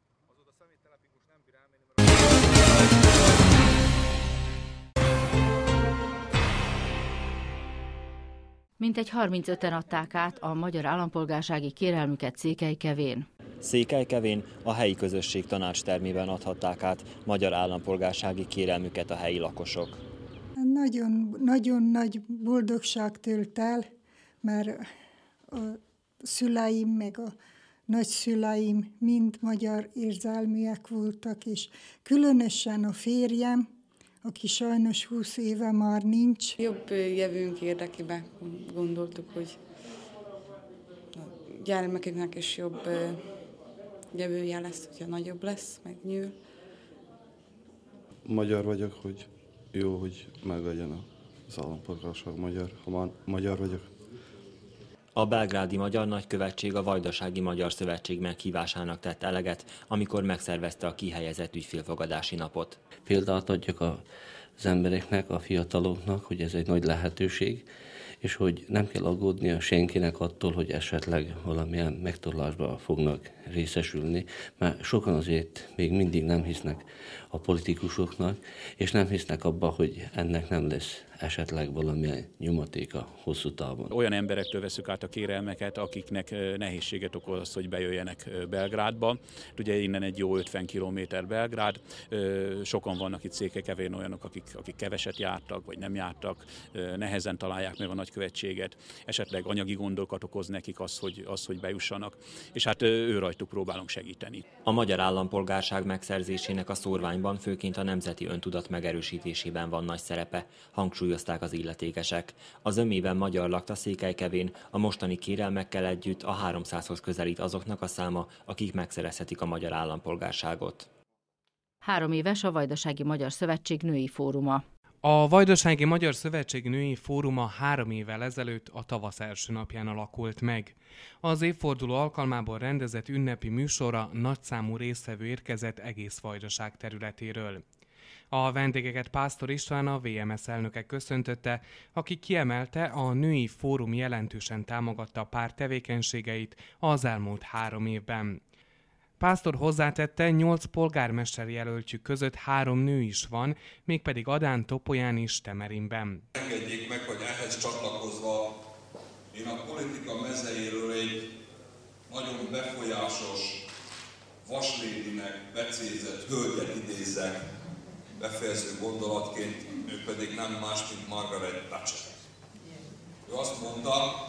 Mintegy harmincöten adták át a magyar állampolgársági kérelmüket Székelykevén. Székelykevén a helyi közösség tanácstermében adhatták át magyar állampolgársági kérelmüket a helyi lakosok. Nagyon, nagyon nagy boldogság tölt el, mert a szüleim meg a nagyszüleim mind magyar érzelműek voltak, és különösen a férjem, aki sajnos húsz éve már nincs. Jobb jövőnk érdekében gondoltuk, hogy a gyermekeknek is jobb jövője lesz, hogyha nagyobb lesz, meg nő. Magyar vagyok, hogy jó, hogy meglegyen az állampolgárság magyar, ha magyar vagyok. A belgrádi Magyar Nagykövetség a Vajdasági Magyar Szövetség meghívásának tett eleget, amikor megszervezte a kihelyezett ügyfélfogadási napot. Példát adjak az embereknek, a fiataloknak, hogy ez egy nagy lehetőség, és hogy nem kell aggódnia senkinek attól, hogy esetleg valamilyen megtorlásba fognak részesülni, mert sokan azért még mindig nem hisznek a politikusoknak, és nem hisznek abba, hogy ennek nem lesz esetleg valamilyen nyomatéka hosszú távon. Olyan emberektől veszük át a kérelmeket, akiknek nehézséget okoz az, hogy bejöjjenek Belgrádba. Ugye innen egy jó ötven kilométer Belgrád. Sokan vannak itt Székelykevéren olyanok, akik, akik keveset jártak, vagy nem jártak, nehezen találják meg a nagykövetséget. Esetleg anyagi gondokat okoz nekik az, hogy, az, hogy bejussanak. És hát ő rajtuk próbálunk segíteni. A magyar állampolgárság megszerzésének a szórványban főként a nemzeti öntudat megerősítésében van nagy szerepe, hangsúlyozták az illetékesek. Az ömében magyar lakta Székelykevén a mostani kérelmekkel együtt a háromszázhoz közelít azoknak a száma, akik megszerezhetik a magyar állampolgárságot. Három éves a Vajdasági Magyar Szövetség női fóruma. A Vajdasági Magyar Szövetség női fóruma három évvel ezelőtt a tavasz első napján alakult meg. Az évforduló alkalmából rendezett ünnepi műsorra nagyszámú résztvevő érkezett egész Vajdaság területéről. A vendégeket Pásztor István, a vé em es elnöke köszöntötte, aki kiemelte, a női fórum jelentősen támogatta a párt tevékenységeit az elmúlt három évben. Pásztor hozzátette, nyolc polgármester jelöltjük között három nő is van, mégpedig Adán, Topolyán és Temerinben. Engedjék meg, hogy ehhez csatlakozva én a politika mezeiről egy nagyon befolyásos, vaslédinek becézett hölgyet idézzek befejező gondolatként, ő pedig nem más, mint Margaret Thatcher. Ő azt mondta,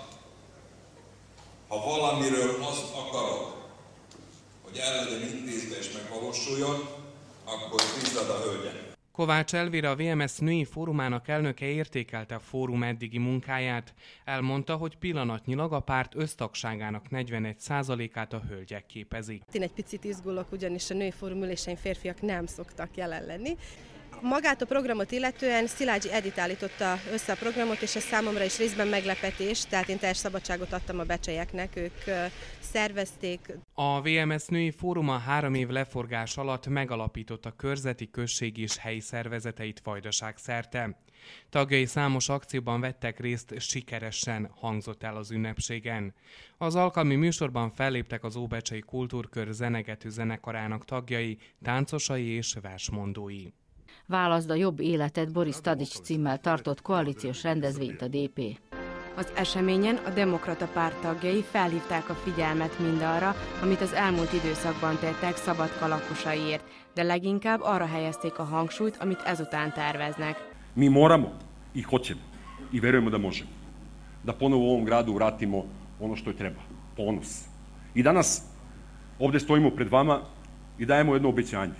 ha valamiről azt akarod, hogy el legyen intézve és megvalósuljon, akkor bízzad a hölgyen. Kovács Elvira, a vé em es női fórumának elnöke értékelte a fórum eddigi munkáját. Elmondta, hogy pillanatnyilag a párt össztagságának negyvenegy százalékát a hölgyek képezik. Én egy picit izgulok, ugyanis a női fórum ülésein férfiak nem szoktak jelen lenni. Magát a programot illetően Szilágyi Edit állította össze a programot, és ez számomra is részben meglepetés, tehát én teljes szabadságot adtam a becsejeknek, ők szervezték. A vé em es női fóruma három év leforgás alatt megalapította körzeti, községi és helyi szervezeteit Vajdaság szerte. Tagjai számos akcióban vettek részt, sikeresen hangzott el az ünnepségen. Az alkalmi műsorban felléptek az Óbecsei Kultúrkör zenegető zenekarának tagjai, táncosai és versmondói. Válaszd a jobb életet Boris Tadics címmel tartott koalíciós rendezvényt a dé pé. Az eseményen a Demokrata Párt tagjai felhívták a figyelmet mindarra, amit az elmúlt időszakban tettek Szabadka lakosaiért, de leginkább arra helyezték a hangsúlyt, amit ezután terveznek. Mi moramo i hoćemo i verujemo da možemo da ponovo u ovom gradu vratimo ono što je treba, ponos. I danas ovdje stojimo pred vama i dajemo jedno obećanje.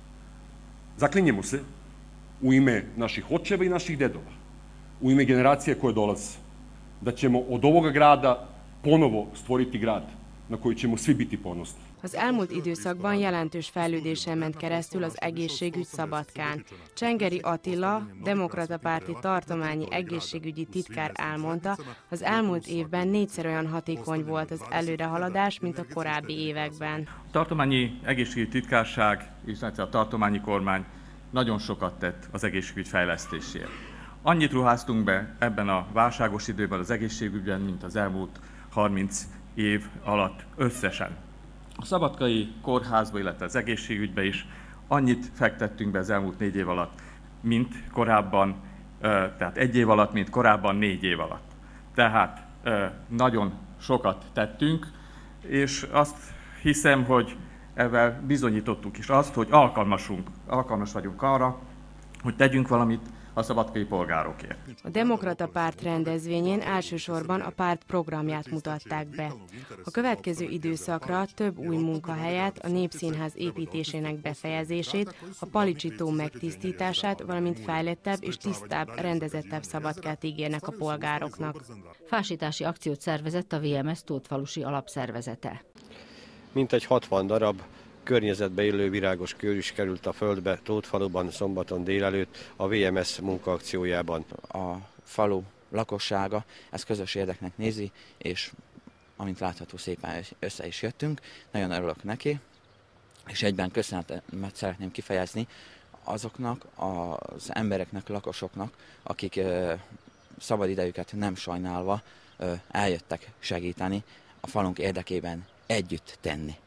Zaklinjemo se u ime naših očeva i naših dedova, u ime generacije koje dolaze, da ćemo od ovoga grada ponovo stvoriti grad na koji ćemo svi biti ponosni. Az elmúlt időszakban jelentős fejlődésen ment keresztül az egészségügy Szabadkán. Csengeri Attila, Demokrata Párti tartományi egészségügyi titkár elmondta, az elmúlt évben négyszer olyan hatékony volt az előrehaladás, mint a korábbi években. A tartományi egészségügyi titkárság, illetve a tartományi kormány nagyon sokat tett az egészségügy fejlesztéséért. Annyit ruháztunk be ebben a válságos időben az egészségügyben, mint az elmúlt harminc év alatt összesen. A szabadkai kórházba, illetve az egészségügybe is annyit fektettünk be az elmúlt négy év alatt, mint korábban, tehát egy év alatt, mint korábban négy év alatt. Tehát nagyon sokat tettünk, és azt hiszem, hogy ezzel bizonyítottuk is azt, hogy alkalmasunk, alkalmas vagyunk arra, hogy tegyünk valamit a szabadkai polgárokért. A Demokrata Párt rendezvényén elsősorban a párt programját mutatták be. A következő időszakra több új munkahelyet, a Népszínház építésének befejezését, a Palicsi tó megtisztítását, valamint fejlettebb és tisztább, rendezettebb Szabadkát ígérnek a polgároknak. Fásítási akciót szervezett a vé em es Tótfalusi alapszervezete. Mintegy hatvan darab környezetbe illő virágos kőr is került a földbe Tótfaluban szombaton délelőtt a vé em es munkaakciójában. A falu lakossága ezt közös érdeknek nézi, és amint látható, szépen össze is jöttünk. Nagyon örülök neki, és egyben köszönetet szeretném kifejezni azoknak az embereknek, lakosoknak, akik szabadidejüket nem sajnálva eljöttek segíteni, a falunk érdekében együtt tenni.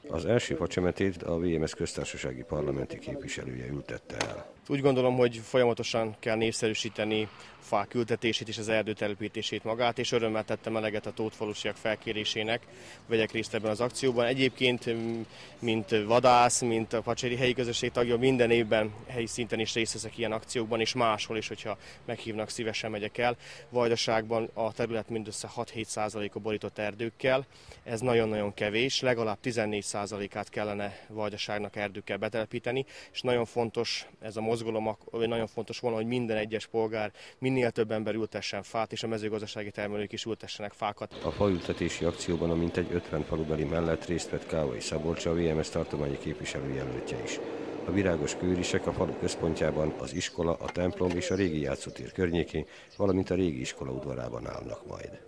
Az első facsemetét a vé em es köztársasági parlamenti képviselője ültette el. Úgy gondolom, hogy folyamatosan kell népszerűsíteni a fák ültetését és az erdőtelepítését magát, és örömmel tettem eleget a tótfalusiak felkérésének, vegyek részt ebben az akcióban. Egyébként, mint vadász, mint a Pacseri helyi közösség tagja, minden évben helyi szinten is részt veszek ilyen akciókban, és máshol is, hogyha meghívnak, szívesen megyek el. Vajdaságban a terület mindössze hat-hét százaléka borított erdőkkel, ez nagyon-nagyon kevés, legalább tizennégy százalékát kellene Vajdaságnak erdőkkel betelepíteni, és nagyon fontos ez a mozgalom, nagyon fontos volna, hogy minden egyes polgár, minél több ember ültessen fát, és a mezőgazdasági termelők is ültessenek fákat. A faültetési akcióban a mintegy ötven falubeli mellett részt vett Kávai Szabolcs, a vé em es tartományi képviselőjelöltje is. A virágos kőrisek a falu központjában az iskola, a templom és a régi játszótér környékén, valamint a régi iskola udvarában állnak majd.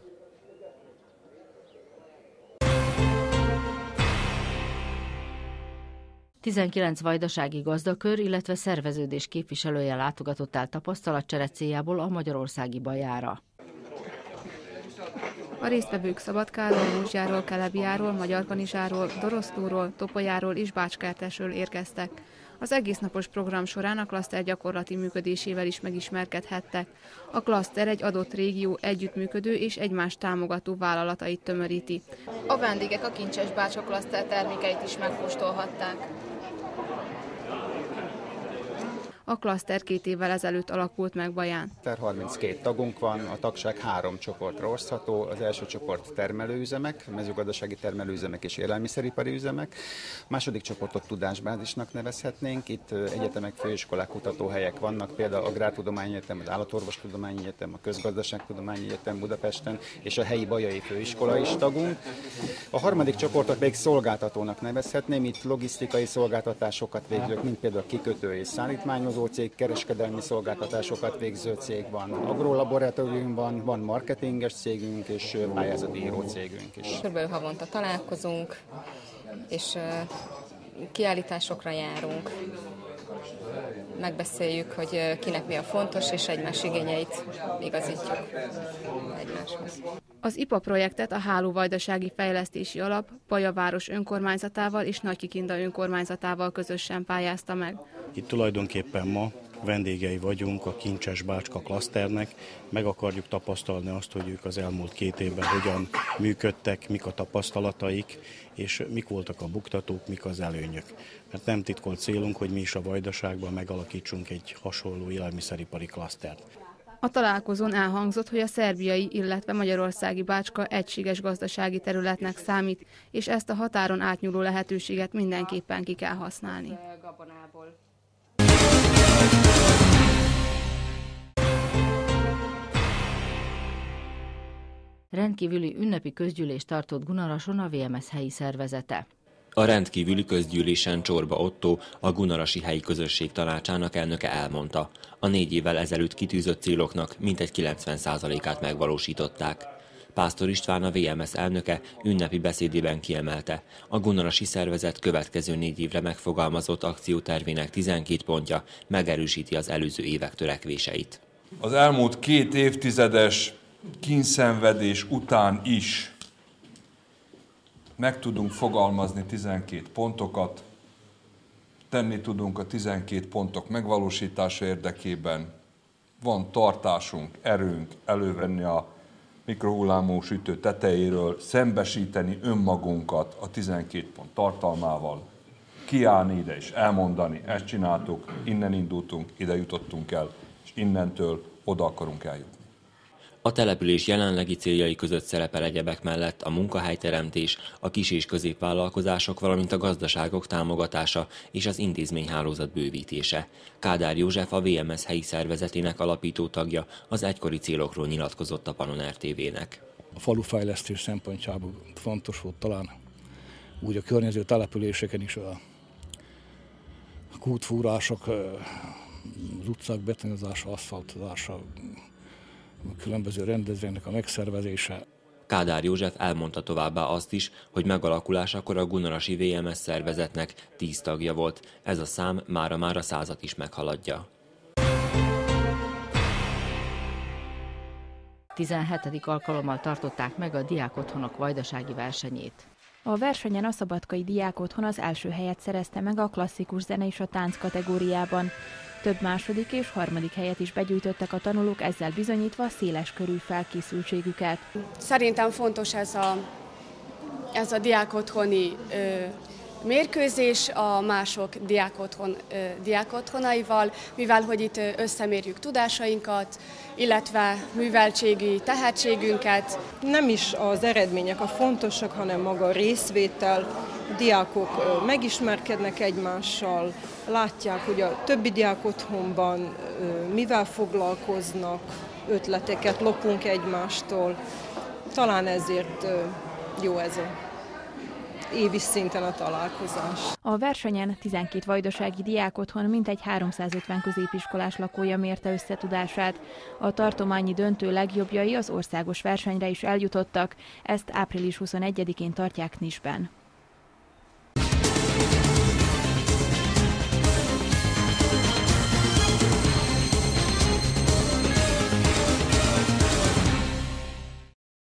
tizenkilenc vajdasági gazdakör, illetve szerveződés képviselője látogatott el tapasztalatcsere céljából a magyarországi Bajára. A résztvevők Szabadkáról, Múzsjáról, Kelebiáról, Magyarkanizsáról, Dorosztóról, Topolyáról és Bácskertesről érkeztek. Az egésznapos program során a klaszter gyakorlati működésével is megismerkedhettek. A klaszter egy adott régió együttműködő és egymást támogató vállalatait tömöríti. A vendégek a Kincses Bácska klaszter termékeit is megkóstolhatták. A klaszter két évvel ezelőtt alakult meg Baján. harminckét tagunk van, a tagság három csoportra osztható. Az első csoport termelőüzemek, mezőgazdasági termelőüzemek és élelmiszeripari üzemek. A második csoportot tudásbázisnak nevezhetnénk. Itt egyetemek, főiskolák, kutatóhelyek vannak, például Agrártudományi Egyetem, az Állatorvostudományi Egyetem, a Közgazdaságtudományi Egyetem Budapesten, és a helyi Bajai Főiskola is tagunk. A harmadik csoportot még szolgáltatónak nevezhetném. Itt logisztikai szolgáltatásokat végzők, mint például kikötő és szállítmányozó cég, kereskedelmi szolgáltatásokat végző cég van, agrolaboratórium van, van marketinges cégünk és pályázati író cégünk is. Körülbelül havonta találkozunk, és kiállításokra járunk. Megbeszéljük, hogy kinek mi a fontos, és egymás igényeit igazítjuk egymáshoz. Az i pé á projektet a Háló Vajdasági Fejlesztési Alap Baja város önkormányzatával és Nagykikinda önkormányzatával közösen pályázta meg. Itt tulajdonképpen ma vendégei vagyunk a Kincses Bácska klaszternek, meg akarjuk tapasztalni azt, hogy ők az elmúlt két évben hogyan működtek, mik a tapasztalataik, és mik voltak a buktatók, mik az előnyök. Mert nem titkolt célunk, hogy mi is a Vajdaságban megalakítsunk egy hasonló élelmiszeripari klasztert. A találkozón elhangzott, hogy a szerbiai, illetve magyarországi Bácska egységes gazdasági területnek számít, és ezt a határon átnyúló lehetőséget mindenképpen ki kell használni. Rendkívüli ünnepi közgyűlést tartott Gunarason a vé em es helyi szervezete. A rendkívüli közgyűlésen Csorba Ottó, a Gunarasi Helyi Közösség Tanácsának elnöke elmondta, a négy évvel ezelőtt kitűzött céloknak mintegy kilencven százalékát megvalósították. Pásztor István, a vé em es elnöke ünnepi beszédében kiemelte, a Gunarasi szervezet következő négy évre megfogalmazott akciótervének tizenkét pontja megerősíti az előző évek törekvéseit. Az elmúlt két évtizedes kínszenvedés után is meg tudunk fogalmazni tizenkét pontokat, tenni tudunk a tizenkét pontok megvalósítása érdekében. Van tartásunk, erőnk elővenni a mikrohullámú sütő tetejéről, szembesíteni önmagunkat a tizenkét pont tartalmával, kiállni ide és elmondani, ezt csináltuk, innen indultunk, ide jutottunk el, és innentől oda akarunk eljutni. A település jelenlegi céljai között szerepel egyebek mellett a munkahelyteremtés, a kis- és középvállalkozások, valamint a gazdaságok támogatása és az intézményhálózat bővítése. Kádár József, a vé em es helyi szervezetének alapító tagja, az egykori célokról nyilatkozott a Panon er té vének. A falufejlesztés szempontjából fontos volt talán úgy a környező településeken is a kútfúrások, az utcák betonozása, aszfaltozása, a különböző rendezvénynek a megszervezése. Kádár József elmondta továbbá azt is, hogy megalakulásakor a Gunarasi vé em es szervezetnek tíz tagja volt. Ez a szám mára-mára százat is meghaladja. tizenhetedik alkalommal tartották meg a diákotthonok vajdasági versenyét. A versenyen a Szabadkai Diákotthon az első helyet szerezte meg a klasszikus zene és a tánc kategóriában. Több második és harmadik helyet is begyűjtöttek a tanulók, ezzel bizonyítva széles körű felkészültségüket. Szerintem fontos ez a, ez a diákotthoni ö, mérkőzés a mások diákotthon, ö, diákotthonaival, mivel hogy itt összemérjük tudásainkat, illetve műveltségi tehetségünket. Nem is az eredmények a fontosak, hanem maga a részvétel. A diákok megismerkednek egymással, látják, hogy a többi diákotthonban mivel foglalkoznak, ötleteket lopunk egymástól. Talán ezért jó ez a évi szinten a találkozás. A versenyen tizenkét vajdasági diákotthon mintegy háromszázötven középiskolás lakója mérte összetudását. A tartományi döntő legjobbjai az országos versenyre is eljutottak, ezt április huszonegyedikén tartják Nisben.